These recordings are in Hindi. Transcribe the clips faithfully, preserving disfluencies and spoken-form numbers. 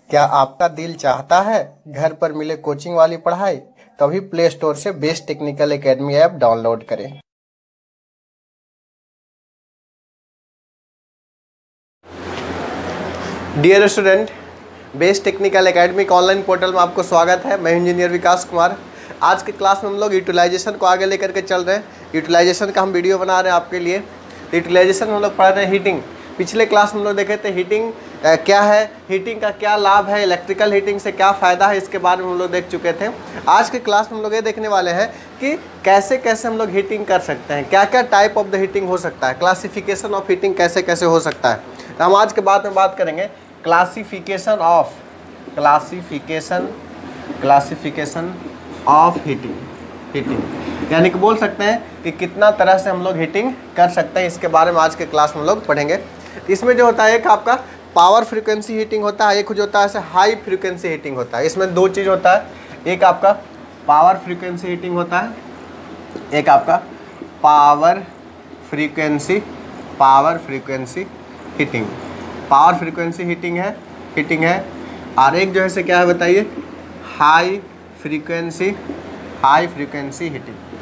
क्या आपका दिल चाहता है घर पर मिले कोचिंग वाली पढ़ाई? तो अभी प्ले स्टोर से best technical academy app download करें। Dear student, best technical academy के ऑनलाइन पोर्टल में आपको स्वागत है। मैं इंजीनियर विकास कुमार। आज के क्लास में हम लोग यूटिलाइजेशन को आगे लेकर के चल रहे हैं। यूटिलाइजेशन का हम वीडियो बना रहे हैं आपके लिए। यूटिलाइजेशन में हम लोग पढ़ रहे हैं हीटिंग। पिछले क्लास में हम लोग देखे थे हीटिंग आ, क्या है, हीटिंग का क्या लाभ है, इलेक्ट्रिकल हीटिंग से क्या फ़ायदा है, इसके बारे में हम लोग देख चुके थे। आज के क्लास में हम लोग ये देखने वाले हैं कि कैसे कैसे हम लोग हीटिंग कर सकते हैं, क्या क्या टाइप ऑफ द हीटिंग हो सकता है, क्लासिफिकेशन ऑफ हीटिंग कैसे कैसे हो सकता है। तो हम आज के बाद में बात करेंगे classification of classification classification of heating heating यानी कि बोल सकते हैं कि कितना तरह से हम लोग हीटिंग कर सकते हैं। इसके बारे में आज के क्लास में हम लोग पढ़ेंगे। इसमें जो होता है एक आपका पावर फ्रीक्वेंसी हीटिंग होता है, एक जो होता है हाई फ्रीक्वेंसी हीटिंग होता है। इसमें दो चीज़ होता है, एक आपका पावर फ्रीक्वेंसी हीटिंग होता है, एक आपका power frequency power frequency heating power frequency heating है हीटिंग है और एक जो है से क्या है बताइए, high frequency high frequency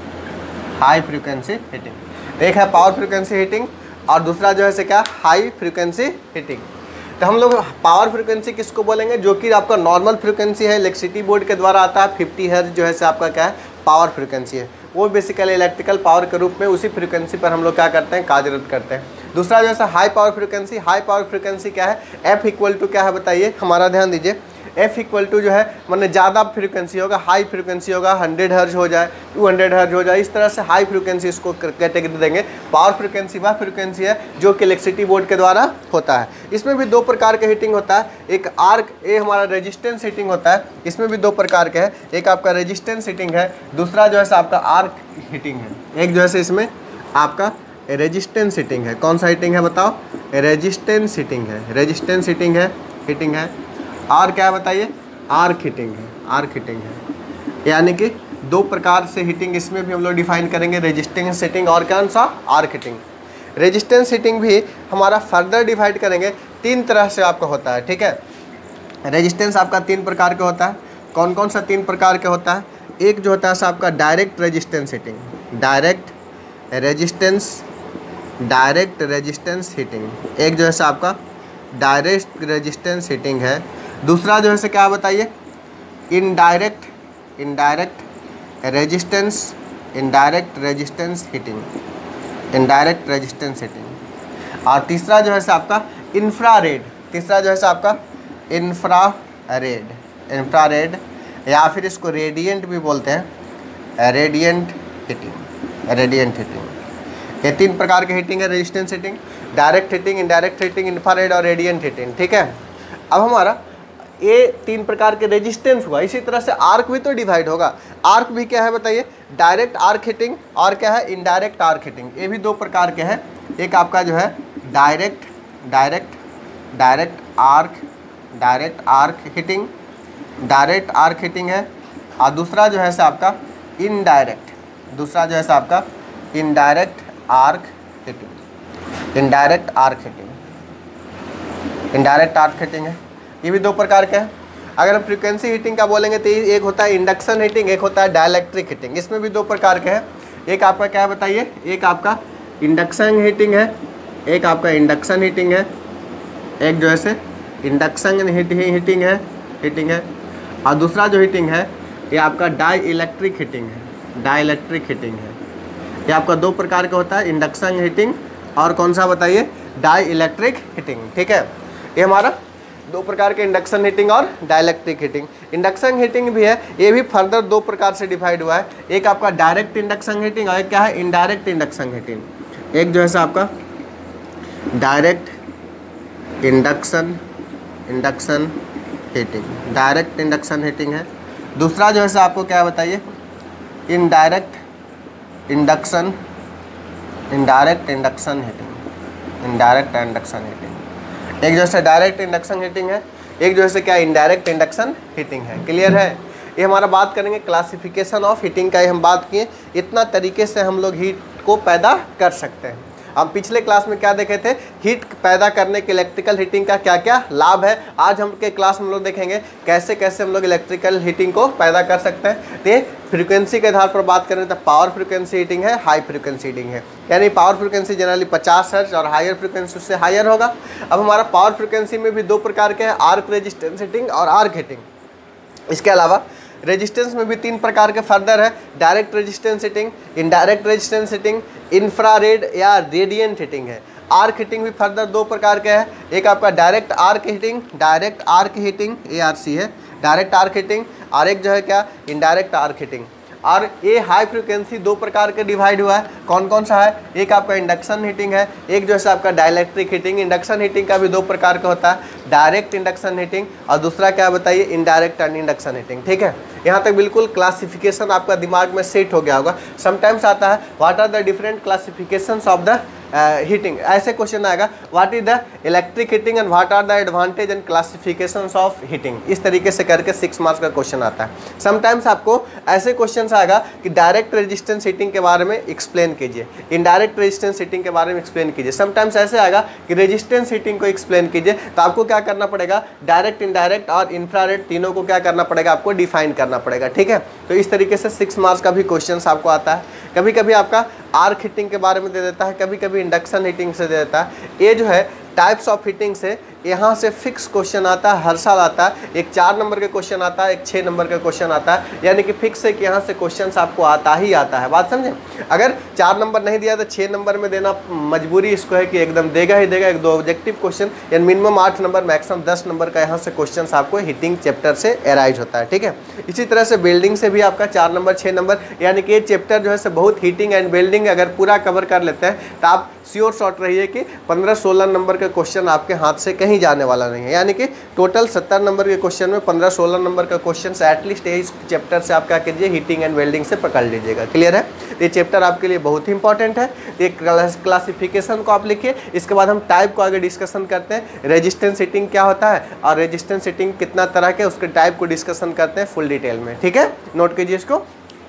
heating high frequency heating. एक है पावर फ्रीक्वेंसी हीटिंग और दूसरा जो है से क्या, हाई फ्रीक्वेंसी हीटिंग। तो हम लोग पावर फ्रीक्वेंसी किसको बोलेंगे, जो कि आपका नॉर्मल फ्रीक्वेंसी है, इलेक्ट्रिसिटी बोर्ड के द्वारा आता है। फिफ्टी हर्ट्ज जो है से आपका क्या है, पावर फ्रीक्वेंसी है। वो बेसिकली इलेक्ट्रिकल पावर के रूप में उसी फ्रीक्वेंसी पर हम लोग क्या करते हैं, कार्यरत करते हैं। दूसरा जो है high power frequency high power frequency क्या है, एफ इक्वल टू क्या है बताइए, हमारा ध्यान दीजिए। एफ इक्वल टू जो है मतलब ज़्यादा फ्रीक्वेंसी होगा, हाई फ्रीक्वेंसी होगा, हंड्रेड हर्ज हो जाए, टू हंड्रेड हर्ज हो जाए, इस तरह से हाई फ्रीक्वेंसी इसको कैटेगरी देंगे। पावर फ्रीक्वेंसी वह फ्रीक्वेंसी है जो कि इलेक्ट्रिसिटी बोर्ड के द्वारा होता है। इसमें भी दो प्रकार के हीटिंग होता है, एक आर्क ए हमारा रेजिस्टेंस हीटिंग होता है। इसमें भी दो प्रकार के हैं, एक आपका रेजिस्टेंस हीटिंग है, दूसरा जो है आपका आर्क हीटिंग है। एक जो है इसमें आपका रेजिस्टेंस हीटिंग है। कौन सा हीटिंग है बताओ, रेजिस्टेंस हीटिंग है रेजिस्टेंस हीटिंग है हीटिंग है और क्या बताइए, आर्क हीटिंग है आर्क हीटिंग है। यानी कि दो प्रकार से हीटिंग इसमें भी हम लोग डिफाइन करेंगे, रेजिस्टेंस हीटिंग और कौन सा, आर्क हीटिंग। रेजिस्टेंस हीटिंग भी हमारा फर्दर डिवाइड करेंगे, तीन तरह से आपका होता है, ठीक है। रेजिस्टेंस आपका तीन प्रकार का होता है। कौन कौन सा तीन प्रकार का होता है, एक जो होता है आपका direct resistance heating direct resistance direct resistance heating एक जो है आपका डायरेक्ट रेजिस्टेंस हीटिंग है। दूसरा जो है से क्या बताइए, indirect indirect resistance indirect resistance heating indirect resistance heating और तीसरा जो है से आपका इंफ्रारेड तीसरा जो है से आपका इंफ्रारेड इंफ्रारेड या फिर इसको रेडिएंट भी बोलते हैं, रेडिएंट हीटिंग रेडिएंट हीटिंग। ये तीन प्रकार के हीटिंग है, resistance heating, direct heating, indirect heating, infrared और रेडिएंट हीटिंग, ठीक है। अब हमारा ये तीन प्रकार के रेजिस्टेंस हुआ, इसी तरह से आर्क भी तो डिवाइड होगा। आर्क भी क्या है बताइए, डायरेक्ट आर्क हीटिंग और क्या है, इनडायरेक्ट आर्क हीटिंग। ये भी दो प्रकार के हैं, एक आपका जो है direct direct direct arc direct arc heating direct arc heating है और दूसरा जो है से आपका इनडायरेक्ट दूसरा जो है से आपका indirect arc heating indirect arc heating indirect arc heating है। ये भी दो प्रकार के हैं। अगर हम फ्रीक्वेंसी हीटिंग का बोलेंगे तो एक होता है इंडक्शन हीटिंग, एक होता है डाइलेक्ट्रिक हीटिंग। इसमें भी दो प्रकार के हैं, एक आपका क्या है बताइए, एक आपका इंडक्शन हीटिंग है एक आपका इंडक्शन हीटिंग है एक जो है से इंडक्शन हीटिंग है हीटिंग है और दूसरा जो हीटिंग है ये आपका डाई इलेक्ट्रिक हीटिंग है डाई इलेक्ट्रिक हीटिंग है। ये आपका दो प्रकार का होता है, इंडक्शन हीटिंग और कौन सा बताइए, डाई इलेक्ट्रिक हीटिंग, ठीक है। ये हमारा दो प्रकार के इंडक्शन हीटिंग और डाइलेक्ट्रिक हीटिंग। इंडक्शन हीटिंग भी है, ये भी फर्दर दो प्रकार से डिवाइड हुआ है, एक आपका डायरेक्ट इंडक्शन हीटिंग और एक क्या है, इनडायरेक्ट इंडक्शन हीटिंग। एक जो है आपका direct induction induction heating direct induction heating है। दूसरा जो है आपको क्या बताइए, indirect induction indirect induction heating indirect induction heating. एक जो है डायरेक्ट इंडक्शन हीटिंग है, एक जो है क्या इनडायरेक्ट इंडक्शन हीटिंग है। क्लियर है। ये हमारा बात करेंगे क्लासिफिकेशन ऑफ हीटिंग का, ये हम बात किए, इतना तरीके से हम लोग हीट को पैदा कर सकते हैं। हम पिछले क्लास में क्या देखे थे, हीट पैदा करने के इलेक्ट्रिकल हीटिंग का क्या क्या लाभ है। आज हम के क्लास में हम लोग देखेंगे कैसे कैसे हम लोग इलेक्ट्रिकल हीटिंग को पैदा कर सकते हैं। तो फ्रीक्वेंसी के आधार पर बात करें तो पावर फ्रीक्वेंसी हीटिंग है, हाई फ्रीक्वेंसी हीटिंग है। यानी पावर फ्रीक्वेंसी जनरली पचास हर्ट्ज और हायर फ्रीक्वेंसी उससे हायर होगा। अब हमारा पावर फ्रीक्वेंसी में भी दो प्रकार के हैं, आर्क रेजिस्टेंस हीटिंग और आर्क हीटिंग। इसके अलावा रेजिस्टेंस में भी तीन प्रकार के फर्दर है, direct resistance heating, indirect resistance heating, infrared या रेडिएंट हीटिंग है। आर्क हीटिंग भी फर्दर दो प्रकार के हैं, एक आपका direct arc heating, direct arc heating A R C है डायरेक्ट आर्क हीटिंग, और एक जो है क्या इनडायरेक्ट आर्क हीटिंग। और ये हाई फ्रिक्वेंसी दो प्रकार के डिवाइड हुआ है, कौन कौन सा है, एक आपका इंडक्शन हीटिंग है, एक जो है आपका डाइलेक्ट्रिक हीटिंग। इंडक्शन हीटिंग का भी दो प्रकार का होता है, डायरेक्ट इंडक्शन हीटिंग और दूसरा क्या बताइए इनडायरेक्ट इंडक्शन हीटिंग। ठीक है, यहाँ तक बिल्कुल क्लासिफिकेशन आपका दिमाग में सेट हो गया होगा। समटाइम्स आता है what are the different classifications of the heating, ऐसे क्वेश्चन आएगा what is the electric heating and what are the advantage and classifications of heating. इस तरीके से करके सिक्स मार्क्स का क्वेश्चन आता है। समटाइम्स आपको ऐसे क्वेश्चन आएगा कि डायरेक्ट रेजिस्टेंस हीटिंग के बारे में एक्सप्लेन कीजिए, इनडायरेक्ट रेजिस्टेंस हीटिंग के बारे में एक्सप्लेन कीजिए। समटाइम्स ऐसे आएगा कि रेजिस्टेंस हीटिंग को एक्सप्लेन कीजिए, तो आपको क्या करना पड़ेगा, डायरेक्ट इनडायरेक्ट और इंफ्रारेड तीनों को क्या करना पड़ेगा, आपको डिफाइन करना पड़ेगा। ठीक है, तो इस तरीके से सिक्स मार्क्स का भी क्वेश्चन आपको आता है। कभी कभी आपका आर्क हीटिंग के बारे में दे देता है, कभी कभी इंडक्शन हीटिंग से दे देता है। ये जो है टाइप्स ऑफ हीटिंग से यहाँ से फिक्स क्वेश्चन आता है, हर साल आता है। एक चार नंबर का क्वेश्चन आता है, एक छः नंबर का क्वेश्चन आता है, यानी कि फिक्स है कि यहाँ से क्वेश्चन आपको आता ही आता है। बात समझे, अगर चार नंबर नहीं दिया तो छः नंबर में देना मजबूरी इसको है कि एकदम देगा ही देगा। एक दो ऑब्जेक्टिव क्वेश्चन यानी मिनिमम आठ नंबर मैक्सिमम दस नंबर का यहाँ से क्वेश्चन आपको हीटिंग चैप्टर से एराइज होता है। ठीक है, इसी तरह से बिल्डिंग से भी आपका चार नंबर छः नंबर, यानी कि ये चैप्टर जो है से बहुत हीटिंग एंड बिल्डिंग अगर पूरा कवर कर लेते हैं तो आप श्योर शॉट रहिए कि पंद्रह सोलह नंबर का क्वेश्चन आपके हाथ से कहीं जाने वाला नहीं है। यानी कि टोटल सत्तर नंबर के क्वेश्चन में पंद्रह सोलह नंबर का क्वेश्चन एटलीस्ट इस चैप्टर से आप क्या कीजिए, हीटिंग एंड वेल्डिंग से पकड़ लीजिएगा। क्लियर है, ये चैप्टर आपके लिए बहुत ही इंपॉर्टेंट है। ये क्लासिफिकेशन को आप लिखिए, इसके बाद हम टाइप को आगे डिस्कशन करते हैं। रेजिस्टेंस हीटिंग क्या होता है और रेजिस्टेंस हीटिंग कितना तरह के, उसके टाइप को डिस्कशन करते हैं फुल डिटेल में। ठीक है, नोट कीजिए इसको।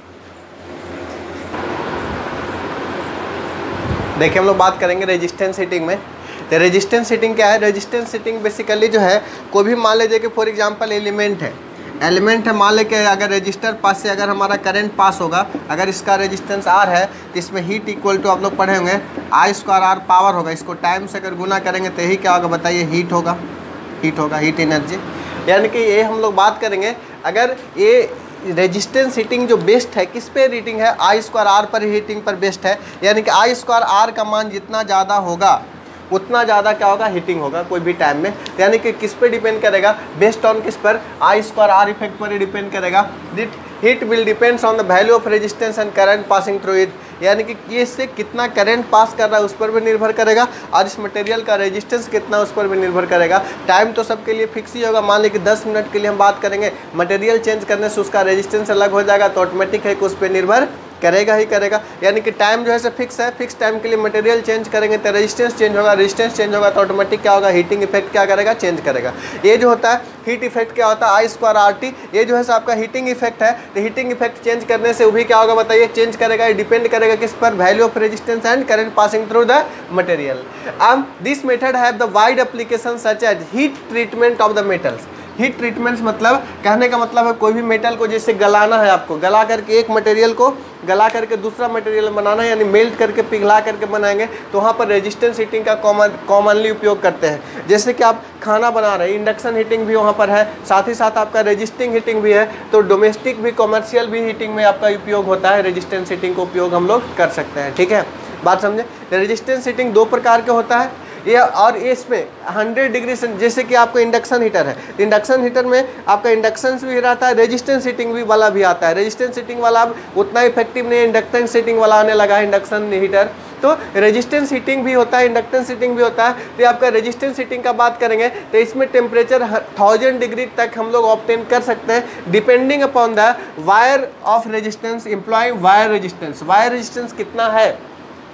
देखिए हम लोग बात करेंगे रेजिस्टेंस हीटिंग में। तो रेजिस्टेंस हीटिंग क्या है, रेजिस्टेंस हीटिंग बेसिकली जो है कोई भी मान लीजिए कि फॉर एग्जांपल एलिमेंट है, एलिमेंट है मान लेके अगर रजिस्टर पास से अगर हमारा करंट पास होगा, अगर इसका रेजिस्टेंस आर है तो इसमें हीट इक्वल टू आप लोग पढ़े होंगे आई स्क्वायर आर पावर होगा। इसको टाइम से अगर गुना करेंगे तो यही क्या होगा बताइए, हीट होगा, हीट होगा, हीट एनर्जी। यानी कि ये हम लोग बात करेंगे अगर ये रेजिस्टेंस हीटिंग जो बेस्ट है किस पे हीटिंग है, आई स्क्वायर आर पर हीटिंग पर बेस्ट है। यानी कि आई स्क्वायर आर का मान जितना ज़्यादा होगा उतना ज़्यादा क्या होगा, हीटिंग होगा कोई भी टाइम में। यानी कि किस पे डिपेंड करेगा, बेस्ड ऑन किस पर, आई स्क्वायर आर इफेक्ट पर ही डिपेंड करेगा। This heat will depends on the value of resistance and current passing through it. यानी कि ये इससे कितना करंट पास कर रहा है उस पर भी निर्भर करेगा, और इस मटेरियल का रेजिस्टेंस कितना उस पर भी निर्भर करेगा। टाइम तो सबके लिए फिक्स ही होगा, मान लीजिए दस मिनट के लिए हम बात करेंगे, मटेरियल चेंज करने से उसका रेजिस्टेंस अलग हो जाएगा, तो ऑटोमेटिक है कि उस पर निर्भर करेगा ही करेगा। यानी कि टाइम जो है से फिक्स है, फिक्स टाइम के लिए मटेरियल चेंज करेंगे तो रेजिस्टेंस चेंज होगा, रेजिस्टेंस चेंज होगा तो ऑटोमेटिक क्या होगा, हीटिंग इफेक्ट क्या करेगा, चेंज करेगा। ये जो होता है हीट इफेक्ट क्या होता है, आई स्क्वायर आर टी, ये जो है से आपका हीटिंग इफेक्ट है। तो हीटिंग इफेक्ट चेंज करने से वो भी क्या होगा बताइए, चेंज करेगा। ये डिपेंड करेगा किस पर, value of resistance and current passing through the material. अब this method have the wide application such as heat treatment of the metals. Heat treatments मतलब कहने का मतलब है कोई भी मेटल को जैसे गलाना है, आपको गला करके एक मटेरियल को गला करके दूसरा मटेरियल बनाना है, यानी मेल्ट करके पिघला करके बनाएंगे, तो वहाँ पर रेजिस्टेंस हीटिंग का कॉमन कॉमनली उपयोग करते हैं। जैसे कि आप खाना बना रहे हैं, इंडक्शन हीटिंग भी वहाँ पर है, साथ ही साथ आपका रेजिस्टिंग हीटिंग भी है। तो डोमेस्टिक भी कॉमर्शियल भी हीटिंग में आपका उपयोग होता है, रेजिस्टेंस हीटिंग का उपयोग हम लोग कर सकते हैं। ठीक है, बात समझे। रेजिस्टेंस हीटिंग दो प्रकार के होता है ये, और इसमें हंड्रेड डिग्री से, जैसे कि आपको इंडक्शन हीटर है, इंडक्शन हीटर में आपका इंडक्शन भी रहता है, रेजिस्टेंस हीटिंग भी वाला भी आता है। रेजिस्टेंस हीटिंग वाला अब उतना इफेक्टिव नहीं है, इंडक्टेंस हीटिंग वाला आने लगा है इंडक्शन हीटर। तो रेजिस्टेंस हीटिंग भी होता है, इंडक्टेंस हीटिंग भी होता है। तो आपका रेजिस्टेंस हीटिंग का बात करेंगे तो इसमें टेम्परेचर थाउजेंड डिग्री तक हम लोग ऑब्टेन कर सकते हैं, depending upon the wire of resistance employing wire resistance. Wire resistance कितना है,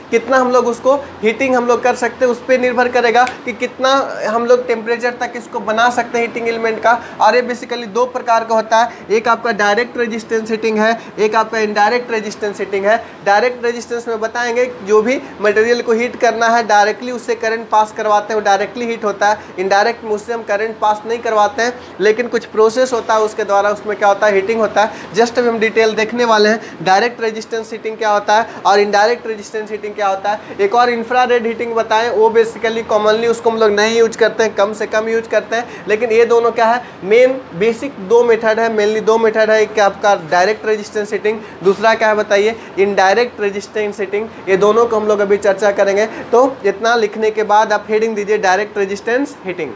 कितना हम लोग उसको हीटिंग हम लोग कर सकते हैं, उस पर निर्भर करेगा कि कितना हम लोग टेम्परेचर तक इसको बना सकते हैं हीटिंग एलिमेंट का। और ये बेसिकली दो प्रकार का होता है, एक आपका डायरेक्ट रेजिस्टेंस हीटिंग है, एक आपका इनडायरेक्ट रेजिस्टेंस हीटिंग है। डायरेक्ट रेजिस्टेंस में बताएंगे जो भी मटेरियल को हीट करना है डायरेक्टली उससे करंट पास करवाते हैं, वो डायरेक्टली हीट होता है। इनडायरेक्ट में उससे हम करंट पास नहीं करवाते हैं, लेकिन कुछ प्रोसेस होता है उसके द्वारा उसमें क्या होता है, हीटिंग होता है। जस्ट अभी हम डिटेल देखने वाले हैं डायरेक्ट रेजिस्टेंस हीटिंग क्या होता है और इनडायरेक्ट रेजिस्टेंस हीटिंग क्या होता है। एक और इंफ्रारेड हीटिंग बताएं, वो बेसिकली कॉमनली उसको हम लोग नहीं यूज करते हैं, कम से कम यूज करते हैं। लेकिन ये दोनों क्या है, मेन बेसिक दो मेथड है, मेनली दो मेथड है। एक क्या आपका डायरेक्ट रेजिस्टेंस हीटिंग, दूसरा क्या है बताइए, इनडायरेक्ट रेजिस्टेंस हीटिंग। ये दोनों को हम लोग अभी चर्चा करेंगे। तो इतना लिखने के बाद आप हेडिंग दीजिए डायरेक्ट रेजिस्टेंस हीटिंग।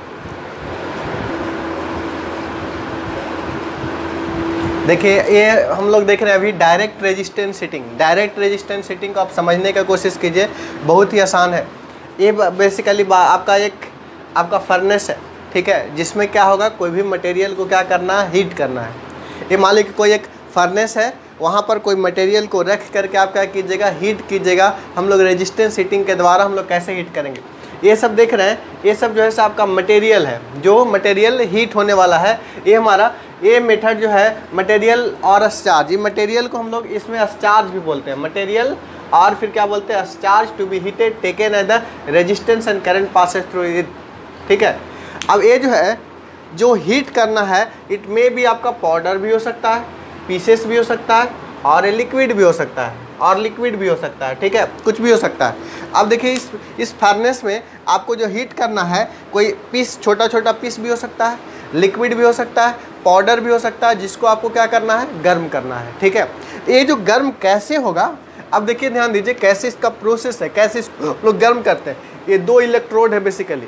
देखिए ये हम लोग देख रहे हैं अभी direct resistance heating. Direct resistance heating को आप समझने का कोशिश कीजिए, बहुत ही आसान है। ये बेसिकली आपका एक आपका फर्नेस है, ठीक है, जिसमें क्या होगा, कोई भी मटेरियल को क्या करना है, हीट करना है। ये मान लीजिए कोई एक फर्नेस है, वहाँ पर कोई मटेरियल को रख करके आप क्या कीजिएगा, हीट कीजिएगा। हम लोग रेजिस्टेंस हीटिंग के द्वारा हम लोग कैसे हीट करेंगे, ये सब देख रहे हैं। ये सब जो है आपका मटेरियल है, जो मटेरियल हीट होने वाला है। ये हमारा ये मेथड जो है मटेरियल और स्टार्च, ये मटेरियल को हम लोग इसमें स्टार्च भी बोलते हैं, मटेरियल और फिर क्या बोलते हैं, starch to be heated taken at the resistance and current passes through it, ठीक है। अब ये जो है जो हीट करना है, इट में भी आपका पाउडर भी हो सकता है, पीसेस भी हो सकता है, और लिक्विड भी हो सकता है, और लिक्विड भी हो सकता है, ठीक है, कुछ भी हो सकता है। अब देखिए इस इस फर्नेस में आपको जो हीट करना है, कोई पीस, छोटा छोटा पीस भी हो सकता है, लिक्विड भी हो सकता है, पाउडर भी हो सकता है, जिसको आपको क्या करना है, गर्म करना है, ठीक है। ये जो गर्म कैसे होगा, अब देखिए ध्यान दीजिए कैसे इसका प्रोसेस है, कैसे इसको लोग गर्म करते हैं। ये दो इलेक्ट्रोड है, बेसिकली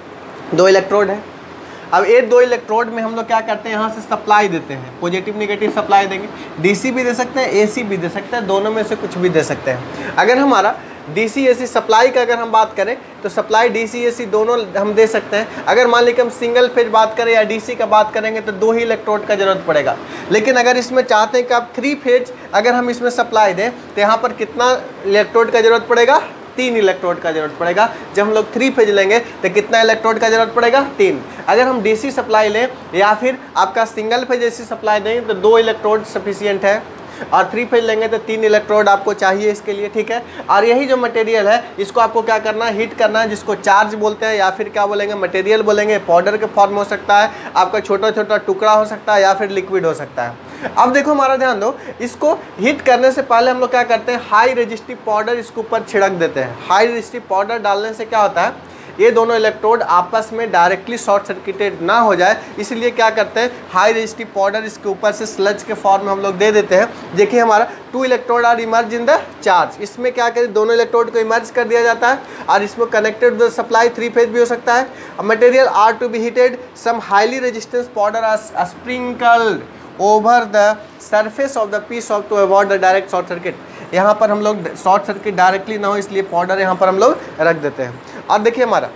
दो इलेक्ट्रोड है। अब ये दो इलेक्ट्रोड में हम लोग क्या करते हैं, यहाँ से सप्लाई देते हैं, पॉजिटिव नेगेटिव सप्लाई देंगे। डीसी भी दे सकते हैं, एसी भी दे सकते हैं, दोनों में से कुछ भी दे सकते हैं। अगर हमारा डीसी एसी सप्लाई का अगर हम बात करें तो सप्लाई डीसी एसी दोनों हम दे सकते हैं। अगर मान लीजिए हम सिंगल फेज बात करें या डीसी का बात करेंगे तो दो ही इलेक्ट्रोड का जरूरत पड़ेगा। लेकिन अगर इसमें चाहते हैं कि आप थ्री फेज अगर हम इसमें सप्लाई दें तो यहाँ पर कितना इलेक्ट्रोड का जरूरत पड़ेगा, तीन इलेक्ट्रोड का जरूरत पड़ेगा। जब हम लोग थ्री फेज लेंगे तो कितना इलेक्ट्रोड का जरूरत पड़ेगा, तीन। अगर हम डीसी सप्लाई लें या फिर आपका सिंगल फेज एसी सप्लाई देंगे तो दो इलेक्ट्रोड सफिशिएंट है, और थ्री फेज लेंगे तो तीन इलेक्ट्रोड आपको चाहिए इसके लिए, ठीक है। और यही जो मटेरियल है इसको आपको क्या करना है, हीट करना है, जिसको चार्ज बोलते हैं या फिर क्या बोलेंगे, मटेरियल बोलेंगे। पाउडर के फॉर्म हो सकता है, आपका छोटा छोटा टुकड़ा हो सकता है, या फिर लिक्विड हो सकता है। अब देखो हमारा ध्यान दो, इसको हीट करने से पहले हम लोग क्या करते हैं, हाई रेजिस्टिव पाउडर इसके ऊपर छिड़क देते हैं। हाई रेजिस्टिव पाउडर डालने से क्या होता है, ये दोनों इलेक्ट्रोड आपस में डायरेक्टली शॉर्ट सर्किटेड ना हो जाए, इसलिए क्या करते हैं, हाई रेजिस्टिव पाउडर इसके ऊपर से स्लज के फॉर्म में हम लोग दे देते हैं। देखिए हमारा two electrode are emerge in the charge, इसमें क्या करें, दोनों इलेक्ट्रोड को इमर्ज कर दिया जाता है, और इसमें connected the supply three phase भी हो सकता है। Material are to be heated, some highly resistance powder are sprinkled over the surface of the piece of to avoid the direct short circuit. यहाँ पर हम लोग शॉर्ट सर्किट डायरेक्टली ना हो इसलिए पाउडर यहाँ पर हम लोग रख देते हैं। और देखिए हमारा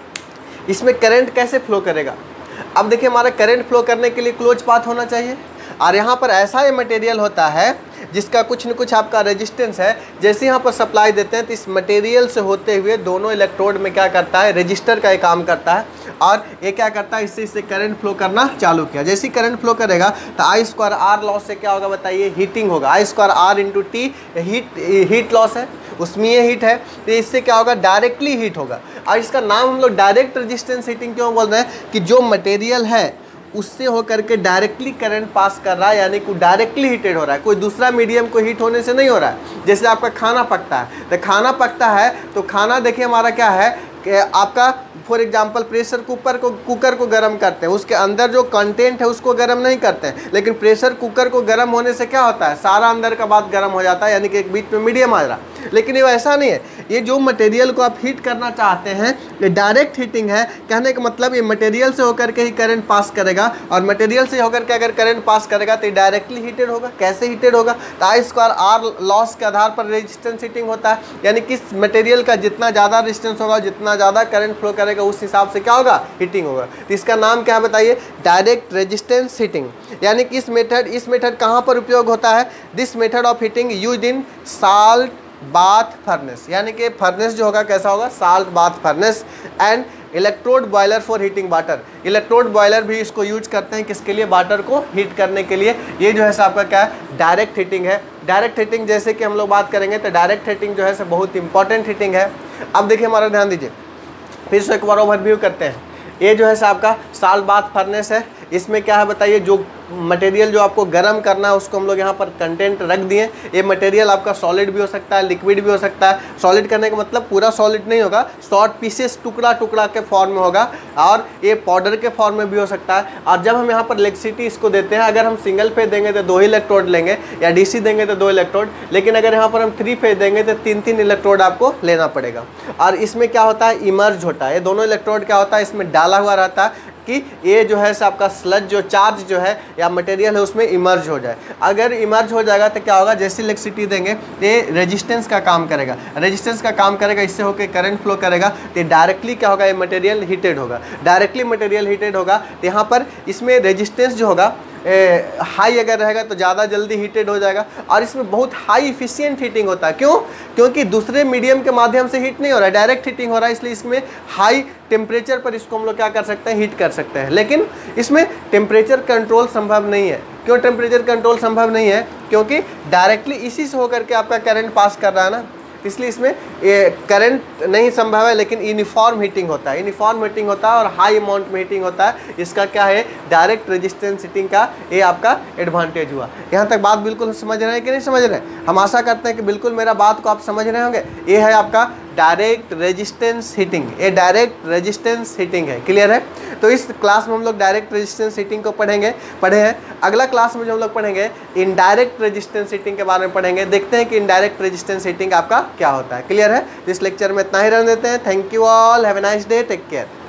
इसमें करंट कैसे फ्लो करेगा। अब देखिए हमारा करंट फ्लो करने के लिए क्लोज पाथ होना चाहिए, और यहाँ पर ऐसा ये मटेरियल होता है जिसका कुछ न कुछ आपका रेजिस्टेंस है। जैसे यहाँ पर सप्लाई देते हैं तो इस मटेरियल से होते हुए दोनों इलेक्ट्रोड में क्या करता है, रजिस्टर का ये काम करता है, और ये क्या करता है, इससे इससे करंट फ्लो करना चालू किया। जैसे ही करंट फ्लो करेगा तो आई स्क्वायर आर लॉस से क्या होगा बताइए, हीटिंग होगा। I square R into T heat heat loss है, उसमें ये हीट है, तो इससे क्या होगा, डायरेक्टली हीट होगा। और इसका नाम हम लोग डायरेक्ट रेजिस्टेंस हीटिंग क्यों बोल रहे हैं, कि जो मटेरियल है उससे होकर के डायरेक्टली करंट पास कर रहा है, यानी कि डायरेक्टली हीटेड हो रहा है, कोई दूसरा मीडियम को हीट होने से नहीं हो रहा है। जैसे आपका खाना पकता है, तो खाना पकता है तो खाना देखिए हमारा क्या है कि आपका फॉर एग्जांपल प्रेशर कुकर को कुकर को गर्म करते हैं, उसके अंदर जो कंटेंट है उसको गर्म नहीं करते हैं, लेकिन प्रेशर कुकर को गर्म होने से क्या होता है, सारा अंदर का बात गर्म हो जाता है, यानी कि एक बीच में मीडियम आ रहा। लेकिन ये ऐसा नहीं है, ये जो मटेरियल को आप हीट करना चाहते हैं ये डायरेक्ट हीटिंग है। कहने का मतलब ये मटेरियल से होकर के ही करंट पास करेगा, और मटेरियल से होकर के अगर करंट पास करेगा तो ये डायरेक्टली हीटेड होगा। कैसे हीटेड होगा, तो आई स्क्वायर आर लॉस के आधार पर रेजिस्टेंस हीटिंग होता है, यानी किस मटेरियल का जितना ज़्यादा रेजिस्टेंस होगा, जितना ज़्यादा करंट फ्लो करेगा, उस हिसाब से क्या होगा, हीटिंग होगा। तो इसका नाम क्या बताइए, डायरेक्ट रेजिस्टेंस हीटिंग। यानी कि इस मेथड इस मेथड कहाँ पर उपयोग होता है, this method of heating used in salt bath furnace, यानी कि फर्नेस जो होगा कैसा होगा, salt bath furnace. And electrode boiler for heating water, electrode boiler भी इसको यूज करते हैं किसके लिए, वाटर को हीट करने के लिए। ये जो है सो आपका क्या है, डायरेक्ट हीटिंग है। डायरेक्ट हीटिंग जैसे कि हम लोग बात करेंगे तो डायरेक्ट हीटिंग जो है सो बहुत इंपॉर्टेंट हीटिंग है। अब देखिए हमारा ध्यान दीजिए, फिर से एक बार ओवरव्यू करते हैं। ये जो है सो आपका साल्ट बाथ फर्नेस है, इसमें क्या है बताइए, जो मटेरियल जो आपको गर्म करना है उसको हम लोग यहाँ पर कंटेंट रख दिए। ये मटेरियल आपका सॉलिड भी हो सकता है, लिक्विड भी हो सकता है। सॉलिड करने का मतलब पूरा सॉलिड नहीं होगा, शॉर्ट पीसेस टुकड़ा टुकड़ा के फॉर्म में होगा, और ये पाउडर के फॉर्म में भी हो सकता है। और जब हम यहाँ पर इलेक्ट्रिसिटी इसको देते हैं, अगर हम सिंगल फेज देंगे तो दो ही इलेक्ट्रोड लेंगे, या डीसी देंगे तो दो इलेक्ट्रोड, लेकिन अगर यहाँ पर हम थ्री फेज देंगे तो तीन तीन इलेक्ट्रोड आपको लेना पड़ेगा। और इसमें क्या होता है, इमर्ज होता है, ये दोनों इलेक्ट्रोड क्या होता है, इसमें डाला हुआ रहता है कि ये जो है आपका स्लज जो चार्ज जो है या मटेरियल है उसमें इमर्ज हो जाए। अगर इमर्ज हो जाएगा तो क्या होगा, जैसे इलेक्ट्रिसिटी देंगे तो ये रेजिस्टेंस का काम करेगा, रेजिस्टेंस का काम करेगा, इससे होकर करंट फ्लो करेगा, तो डायरेक्टली क्या होगा, ये मटेरियल हीटेड होगा। डायरेक्टली मटेरियल हीटेड होगा तो यहाँ पर इसमें रेजिस्टेंस जो होगा हाई अगर रहेगा तो ज़्यादा जल्दी हीटेड हो जाएगा। और इसमें बहुत हाई इफिशिएंट हीटिंग होता है, क्यों, क्योंकि दूसरे मीडियम के माध्यम से हीट नहीं हो रहा है, डायरेक्ट हीटिंग हो रहा है, इसलिए इसमें हाई टेम्परेचर पर इसको हम लोग क्या कर सकते हैं, हीट कर सकते हैं। लेकिन इसमें टेम्परेचर कंट्रोल संभव नहीं है। क्यों टेम्परेचर कंट्रोल संभव नहीं है, क्योंकि डायरेक्टली इसी से होकर के आपका करंट पास कर रहा है ना, इसलिए इसमें ये करंट नहीं संभव है। लेकिन यूनिफॉर्म हीटिंग होता है, यूनिफॉर्म हीटिंग होता है और हाई अमाउंट में हीटिंग होता है। इसका क्या है, डायरेक्ट रेजिस्टेंस हीटिंग का ये आपका एडवांटेज हुआ। यहाँ तक बात बिल्कुल समझ रहे हैं कि नहीं समझ रहे हैं? हम आशा करते हैं कि बिल्कुल मेरा बात को आप समझ रहे होंगे। ये है आपका डायरेक्ट रेजिस्टेंस हीटिंग, ये डायरेक्ट रेजिस्टेंस हीटिंग है। क्लियर है? तो इस क्लास में हम लोग डायरेक्ट रेजिस्टेंस हीटिंग को पढ़ेंगे पढ़े हैं। अगला क्लास में जो हम लोग पढ़ेंगे इनडायरेक्ट रेजिस्टेंस हीटिंग के बारे में पढ़ेंगे। देखते हैं कि इनडायरेक्ट रेजिस्टेंस हीटिंग आपका क्या होता है। क्लियर है? इस लेक्चर में इतना ही रहने देते हैं। Thank you all, have a nice day, take care.